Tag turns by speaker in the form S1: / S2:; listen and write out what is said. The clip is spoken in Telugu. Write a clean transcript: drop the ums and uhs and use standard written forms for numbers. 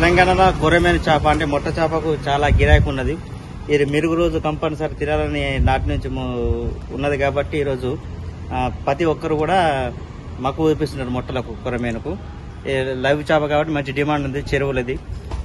S1: తెలంగాణలో కొర్రమీను చేప అంటే మొట్ట చేపకు చాలా గిరాకీ ఉన్నది. ఇది మెరుగు రోజు కంపల్సరీ తినాలని నాటి నుంచి ఉన్నది కాబట్టి ఈరోజు ప్రతి ఒక్కరు కూడా మక్కువ చూపిస్తున్నారు మొట్టలకు కొర్రమీనుకు. లైవ్ చేప కాబట్టి మంచి డిమాండ్ ఉంది చెరువులది.